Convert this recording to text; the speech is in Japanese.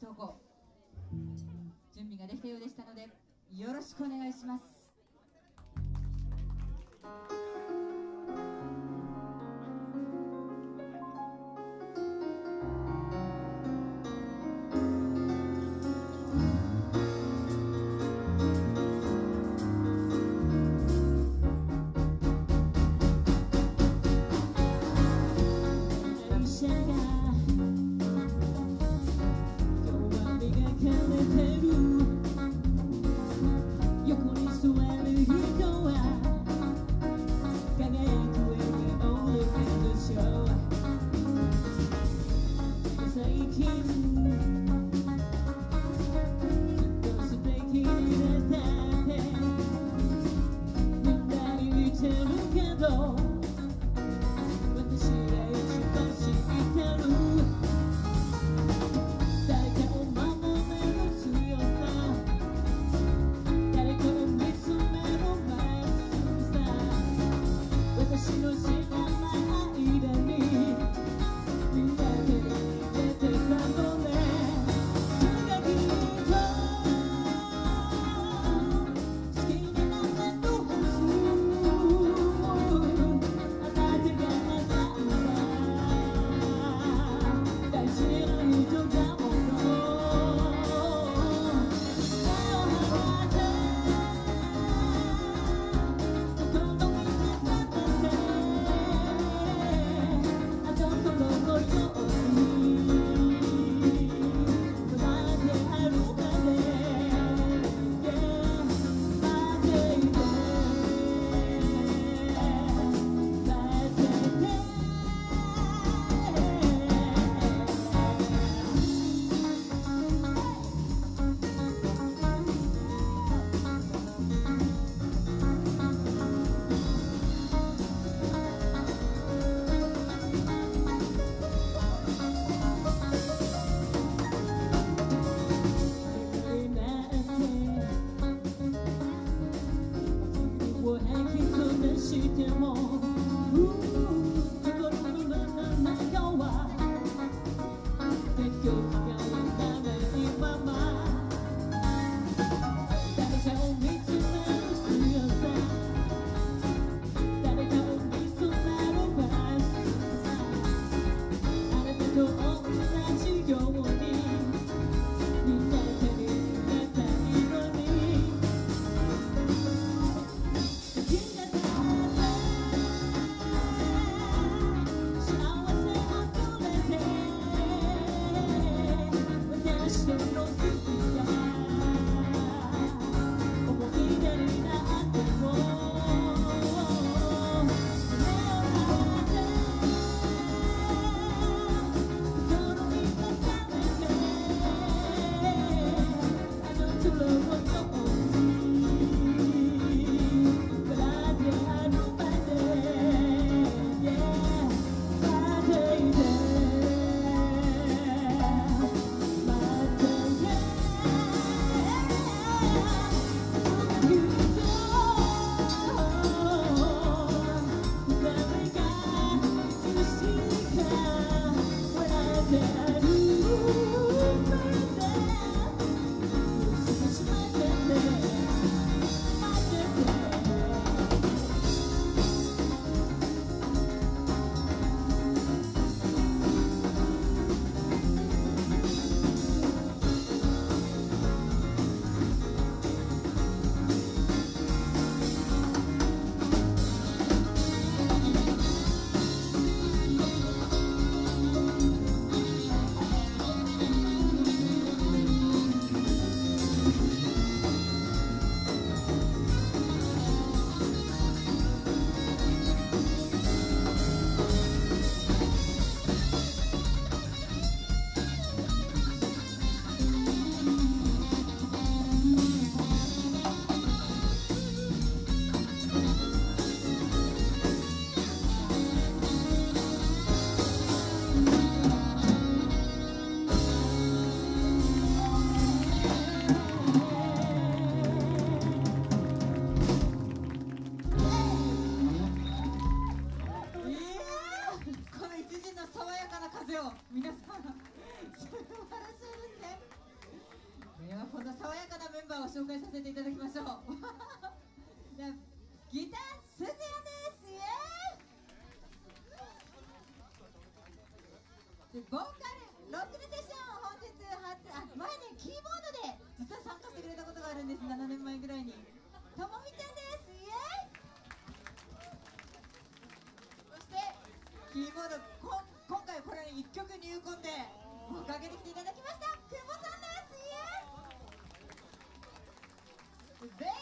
投稿準備ができたようでしたのでよろしくお願いします。 皆さん素晴らしいですね。ではこの爽やかなメンバーを紹介させていただきましょう。ギタースズヤです。イエーイ。でボーカルロックルセッション本日初前ねキーボードで実は参加してくれたことがあるんです。7年前ぐらいにともみちゃんです。イエーイ。そしてキーボード今回これに1曲入魂でおかげで来ていただきました久保さんです。イエーイ。ベー